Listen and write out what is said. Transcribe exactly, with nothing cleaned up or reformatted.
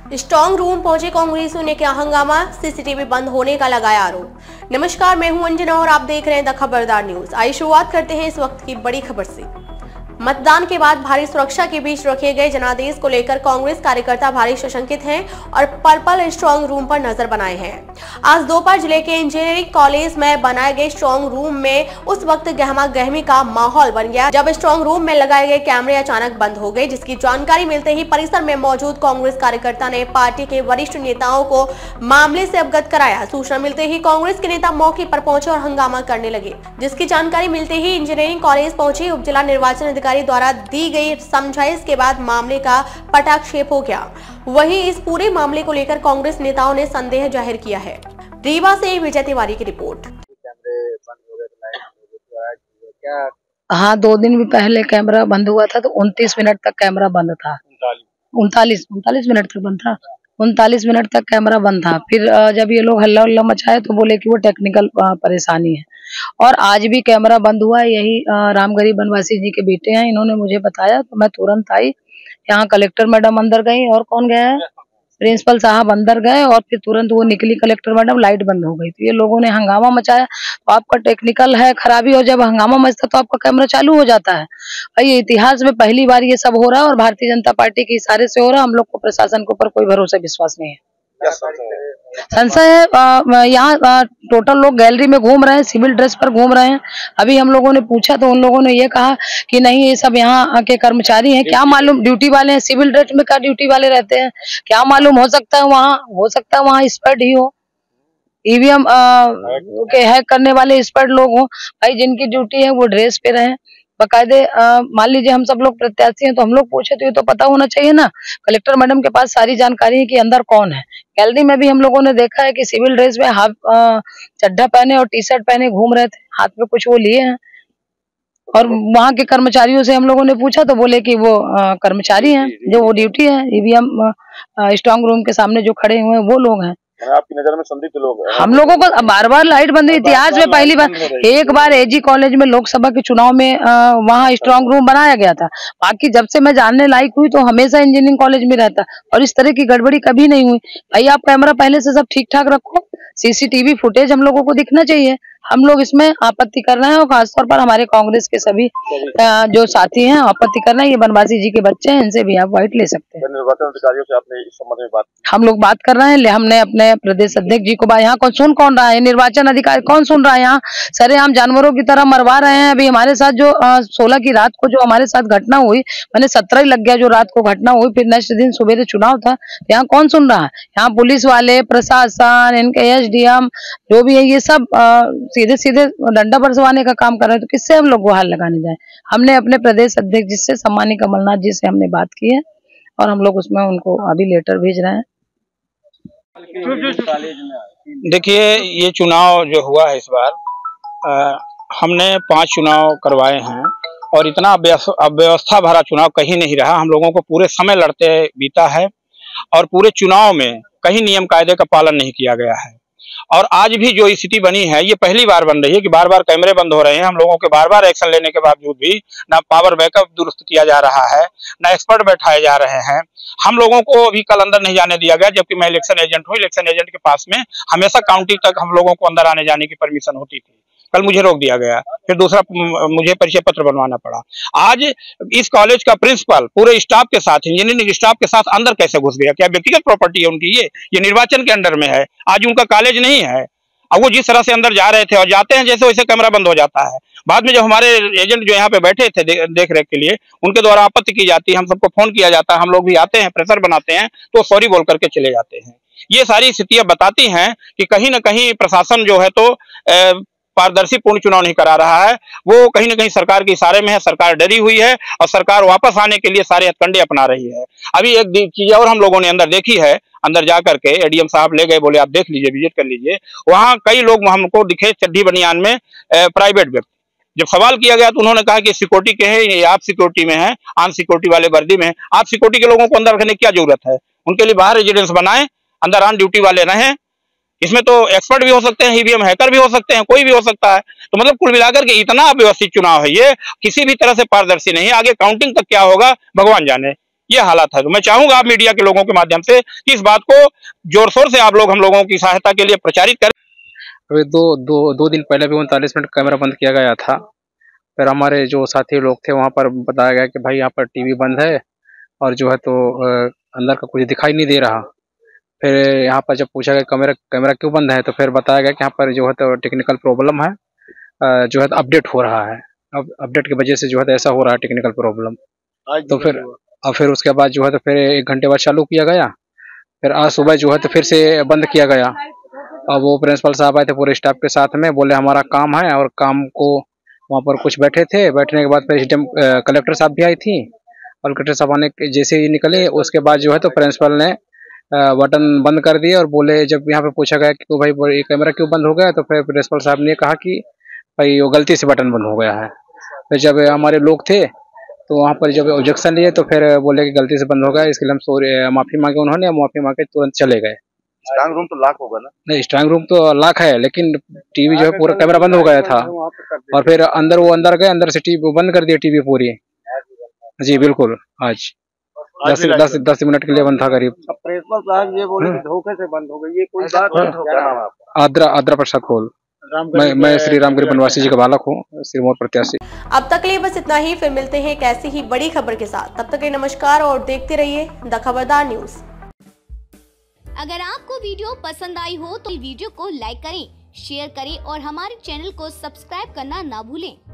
Strong room पहुंचे कांग्रेसियों ने किया हंगामा, सीसीटीवी बंद होने का लगाया आरोप। नमस्कार, मैं हूं अंजना और आप देख रहे हैं द खबरदार न्यूज। आइए शुरुआत करते हैं इस वक्त की बड़ी खबर से। मतदान के बाद भारी सुरक्षा के बीच रखे गए जनादेश को लेकर कांग्रेस कार्यकर्ता भारी सशंकित हैं और पर्पल स्ट्रांग रूम पर नजर बनाए हैं। आज दोपहर जिले के इंजीनियरिंग कॉलेज में बनाए गए स्ट्रांग रूम में उस वक्त गहमा गहमी का माहौल बन गया जब स्ट्रांग रूम में लगाए गए कैमरे अचानक बंद हो गए, जिसकी जानकारी मिलते ही परिसर में मौजूद कांग्रेस कार्यकर्ता ने पार्टी के वरिष्ठ नेताओं को मामले से अवगत कराया। सूचना मिलते ही कांग्रेस के नेता मौके पर पहुंचे और हंगामा करने लगे, जिसकी जानकारी मिलते ही इंजीनियरिंग कॉलेज पहुंचे उप जिला निर्वाचन अधिकारी द्वारा दी गई समझाइश के बाद मामले का पटाक्षेप हो गया। वहीं इस पूरे मामले को लेकर कांग्रेस नेताओं ने संदेह जाहिर किया है। रीवा से विजय तिवारी की रिपोर्ट। हाँ, दो दिन भी पहले कैमरा बंद हुआ था तो उनतीस मिनट तक कैमरा बंद था। उनतालीस उनतालीस मिनट तक बंद था उनतालीस मिनट तक कैमरा बंद था। फिर जब ये लोग हल्ला उल्ला मचाए तो बोले कि वो टेक्निकल परेशानी है। और आज भी कैमरा बंद हुआ है। यही रामगरीब बनवासी जी के बेटे हैं, इन्होंने मुझे बताया तो मैं तुरंत आई। यहाँ कलेक्टर मैडम अंदर गई और कौन गया है, प्रिंसिपल साहब अंदर गए और फिर तुरंत वो निकली कलेक्टर मैडम, लाइट बंद हो गई। तो ये लोगों ने हंगामा मचाया। तो आपका टेक्निकल है खराबी हो, जब हंगामा मचता तो आपका कैमरा चालू हो जाता है। भाई ये इतिहास में पहली बार ये सब हो रहा है और भारतीय जनता पार्टी के इशारे से हो रहा है। हम लोग को प्रशासन के ऊपर कोई भरोसा विश्वास नहीं है। संशय है, यहाँ टोटल लोग गैलरी में घूम रहे हैं, सिविल ड्रेस पर घूम रहे हैं। अभी हम लोगों ने पूछा तो उन लोगों ने ये कहा कि नहीं, ये सब यहाँ के कर्मचारी हैं। क्या मालूम ड्यूटी वाले हैं, सिविल ड्रेस में क्या ड्यूटी वाले रहते हैं, क्या मालूम, हो सकता है वहाँ हो सकता है वहाँ स्पर्ड ही हो, ईवीएम के हैक करने वाले स्पर्ड लोग हो। भाई जिनकी ड्यूटी है वो ड्रेस पे रहे बकायदे। मान लीजिए हम सब लोग प्रत्याशी हैं तो हम लोग पूछे तो ये तो पता होना चाहिए ना। कलेक्टर मैडम के पास सारी जानकारी है कि अंदर कौन है। गैलरी में भी हम लोगों ने देखा है कि सिविल ड्रेस में हाफ चड्ढा पहने और टी शर्ट पहने घूम रहे थे, हाथ में कुछ वो लिए हैं। और वहाँ के कर्मचारियों से हम लोगों ने पूछा तो बोले कि वो आ, कर्मचारी हैं, जो वो ड्यूटी है ईवीएम स्ट्रांग रूम के सामने जो खड़े हुए हैं वो लोग हैं। आपकी नजर में संदिग्ध लोग हैं? हम लोगों को बार बार लाइट बंद हुई, इतिहास में पहली बार। एक बार एजी कॉलेज में लोकसभा के चुनाव में वहाँ स्ट्रांग रूम बनाया गया था। बाकी जब से मैं जानने लायक हुई तो हमेशा इंजीनियरिंग कॉलेज में रहता और इस तरह की गड़बड़ी कभी नहीं हुई। भाई आप कैमरा पहले से सब ठीक ठाक रखो, सीसीटीवी फुटेज हम लोगों को दिखना चाहिए। हम लोग इसमें आपत्ति कर रहे हैं और खासतौर पर हमारे कांग्रेस के सभी जो साथी हैं आपत्ति कर रहे हैं। ये बनवासी जी के बच्चे हैं, इनसे भी आप वाइट ले सकते हैं। निर्वाचन अधिकारियों से आपने इस संबंध में बात? हम लोग बात कर रहे हैं, हमने अपने प्रदेश अध्यक्ष जी को, यहाँ कौन सुन कौन रहा है, निर्वाचन अधिकारी कौन सुन रहा है? यहाँ सरेआम जानवरों की तरह मरवा रहे हैं। अभी हमारे साथ जो सोलह की रात को जो हमारे साथ घटना हुई, मैंने सत्रह ही लग गया जो रात को घटना हुई, फिर नेक्स्ट दिन सुबह चुनाव था। यहाँ कौन सुन रहा है? यहाँ पुलिस वाले, प्रशासन, इनके एसडीएम जो भी है, ये सब सीधे सीधे डंडा बरसवाने का काम कर रहे हैं। तो किससे हम लोग गुहार लगाने जाए? हमने अपने प्रदेश अध्यक्ष जी से, सम्मानीय कमलनाथ जी से हमने बात की है और हम लोग उसमें उनको अभी लेटर भेज रहे हैं। देखिए, ये चुनाव जो हुआ है इस बार, आ, हमने पांच चुनाव करवाए हैं और इतना अव्यवस्था भरा चुनाव कहीं नहीं रहा। हम लोगों को पूरे समय लड़ते बीता है और पूरे चुनाव में कहीं नियम कायदे का पालन नहीं किया गया है। और आज भी जो स्थिति बनी है, ये पहली बार बन रही है कि बार बार कैमरे बंद हो रहे हैं। हम लोगों के बार बार एक्शन लेने के बावजूद भी ना पावर बैकअप दुरुस्त किया जा रहा है, ना एक्सपर्ट बैठाए जा रहे हैं। हम लोगों को भी कल अंदर नहीं जाने दिया गया, जबकि मैं इलेक्शन एजेंट हूँ। इलेक्शन एजेंट के पास में हमेशा काउंटिंग तक हम लोगों को अंदर आने जाने की परमिशन होती थी। कल मुझे रोक दिया गया, फिर दूसरा मुझे परिचय पत्र बनवाना पड़ा। आज इस कॉलेज का प्रिंसिपल पूरे स्टाफ के साथ, इंजीनियरिंग स्टाफ के साथ अंदर कैसे घुस गया? क्या व्यक्तिगत प्रॉपर्टी है उनकी? ये ये निर्वाचन के अंडर में है, आज उनका कॉलेज नहीं है। अब वो जिस तरह से अंदर जा रहे थे और जाते हैं जैसे वैसे कैमरा बंद हो जाता है। बाद में जब हमारे एजेंट जो यहाँ पे बैठे थे दे, देख रेख के लिए, उनके द्वारा आपत्ति की जाती है, हम सबको फोन किया जाता है, हम लोग भी आते हैं, प्रेशर बनाते हैं तो सॉरी बोल करके चले जाते हैं। ये सारी स्थितियां बताती हैं कि कहीं ना कहीं प्रशासन जो है तो पारदर्शी पूर्ण चुनाव नहीं करा रहा है। वो कहीं ना कहीं सरकार के इशारे में है, सरकार डरी हुई है और सरकार वापस आने के लिए सारे हथकंडे अपना रही है। अभी एक चीज और हम लोगों ने अंदर देखी है, अंदर जा करके एडीएम साहब ले गए, बोले आप देख लीजिए, विजिट कर लीजिए। वहां कई लोग हमको दिखे चड्ढी बनियान में, प्राइवेट व्यक्ति। जब सवाल किया गया तो उन्होंने कहा कि सिक्योरिटी के हैं, ये आप सिक्योरिटी में हैं, आन सिक्योरिटी वाले वर्दी में हैं। आप सिक्योरिटी के लोगों को अंदर रखने की क्या जरूरत है? उनके लिए बाहर रेजिडेंस बनाए, अंदर आन ड्यूटी वाले रहें। इसमें तो एक्सपर्ट भी हो सकते हैं, ईवीएम हैकर भी हो सकते हैं, कोई भी हो सकता है। तो मतलब कुल मिलाकर के इतना अव्यवस्थित चुनाव है ये, किसी भी तरह से पारदर्शी नहीं है। आगे काउंटिंग तक क्या होगा भगवान जाने। ये हालात है। तो मैं चाहूंगा आप मीडिया के लोगों के माध्यम से कि इस बात को जोर शोर से आप लोग हम लोगों की सहायता के लिए प्रचारित करें। अभी दो दो दो दिन पहले भी उनतालीस मिनट कैमरा बंद किया गया था। फिर हमारे जो साथी लोग थे वहाँ पर बताया गया कि भाई यहाँ पर टीवी बंद है और जो है तो अंदर का कुछ दिखाई नहीं दे रहा। फिर यहाँ पर जब पूछा गया कैमरा कैमरा क्यों बंद है, तो फिर बताया गया कि यहाँ पर जो है तो टेक्निकल प्रॉब्लम है, जो है तो अपडेट हो रहा है। अब अपडेट की वजह से जो है तो ऐसा हो रहा है टेक्निकल प्रॉब्लम। तो फिर और फिर उसके बाद जो है तो फिर एक घंटे बाद चालू किया गया। फिर आज सुबह जो है तो फिर से बंद किया गया। और वो प्रिंसिपल साहब आए थे पूरे स्टाफ के साथ में, बोले हमारा काम है, और काम को वहाँ पर कुछ बैठे थे। बैठने के बाद फिर कलेक्टर साहब भी आई थी, और कलेक्टर साहब आने जैसे ही निकले उसके बाद जो है तो प्रिंसिपल ने बटन बंद कर दिए। और बोले, जब यहाँ पे पूछा गया कि तो भाई ये कैमरा क्यों बंद हो गया, तो फिर प्रिंसिपल साहब ने कहा कि भाई वो गलती से बटन बंद हो गया है। फिर जब हमारे लोग थे तो वहाँ पर जब ऑब्जेक्शन लिए तो फिर बोले कि गलती से बंद हो गया, इसके लिए हम सॉरी माफ़ी मांगे। उन्होंने माफ़ी मांगे तुरंत चले गए। स्ट्रांग रूम तो लॉक होगा ना? नहीं, स्ट्रांग रूम तो लॉक है, लेकिन टीवी जो है पूरा कैमरा बंद हो गया था। और फिर अंदर वो अंदर गए, अंदर से टीवी बंद कर दिया टीवी पूरी। जी बिल्कुल, आज दस दस दस मिनट के लिए बंद था करीब। प्रिंसिपल साहब ये बोले धोखे से बंद हो गई, ये कोई बात? आद्रा आद्रा प्रसाद खोल। मैं मैं श्री रामगिरी बनवासी जी का बालक हूँ, सिरमौर प्रत्याशी। अब तक के लिए बस इतना ही, फिर मिलते हैं एक ऐसी ही बड़ी खबर के साथ। तब तक के नमस्कार और देखते रहिए द खबरदार न्यूज। अगर आपको वीडियो पसंद आई हो तो वीडियो को लाइक करें, शेयर करें और हमारे चैनल को सब्सक्राइब करना ना भूलें।